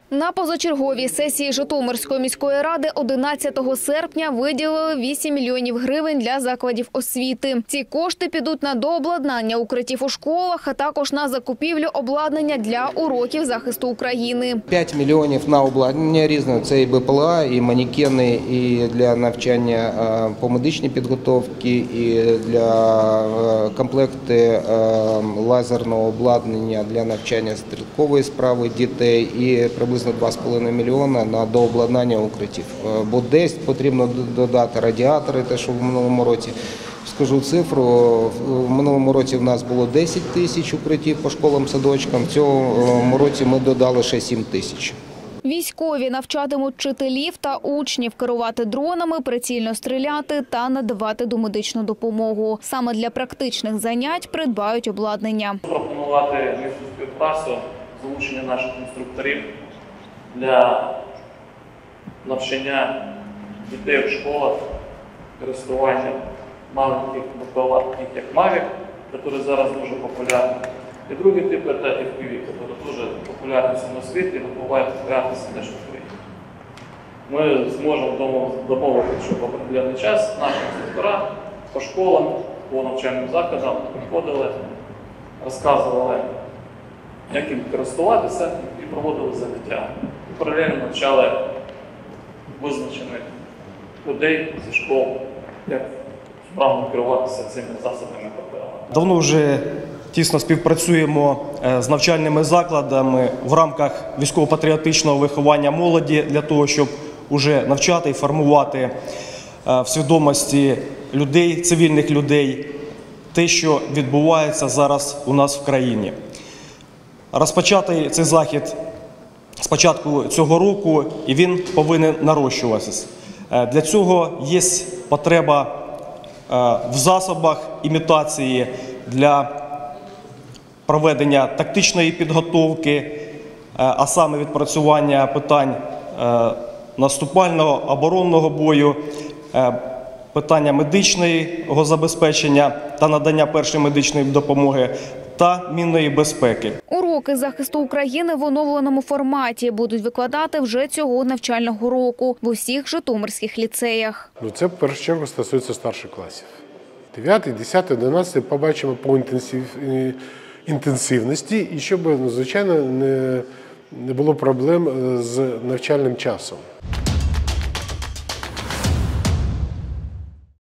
На позачерговій сесії Житомирської міської ради 11 серпня виділили 8 мільйонів гривень для закладів освіти. Ці кошти підуть на дообладнання укриттів у школах, а також на закупівлю обладнання для уроків захисту України. 5 мільйонів на обладнання різне. Це і БПЛА, і манекени, і для навчання по медичній підготовці, і для комплекти лазерного обладнання для навчання стрілкової справи дітей, і приблизно 2,5 мільйона на дообладнання укриттів. Бо десь потрібно додати радіатори, те, що в минулому році. Скажу цифру, в минулому році в нас було 10 тисяч укриттів по школам-садочкам, в цьому році ми додали ще 7 тисяч. Військові навчатимуть вчителів та учнів керувати дронами, прицільно стріляти та надавати домедичну допомогу. Саме для практичних занять придбають обладнання. Пропонувати місце співпрацю, залучення наших інструкторів для навчання дітей в школах, користування маленьких БПЛА, таких як Mavic, які зараз дуже популярні. І другий тип – це FPV, які дуже популярні в світі і допомагають популярності теж в Україні. Ми зможемо домовитися, що в определений час наші інструктора по школам, по навчальним закладам приходили, розказували, як їм користуватися, і проводили заняття. І паралельно навчали визначених людей зі школ, як справно керуватися цими засобами ППЛА. Давно вже тісно співпрацюємо з навчальними закладами в рамках військово-патріотичного виховання молоді для того, щоб уже навчати і формувати в свідомості людей, цивільних людей, те, що відбувається зараз у нас в країні. Розпочатий цей захід з початку цього року, і він повинен нарощуватися. Для цього є потреба в засобах імітації для проведення тактичної підготовки, а саме відпрацювання питань наступального, оборонного бою, питання медичного забезпечення та надання першої медичної допомоги та мінної безпеки. Уроки захисту України в оновленому форматі будуть викладати вже цього навчального року в усіх житомирських ліцеях. Це в першу чергу стосується старших класів. 9, 10, 11 побачимо по інтенсивності і щоб, звичайно, не було проблем з навчальним часом.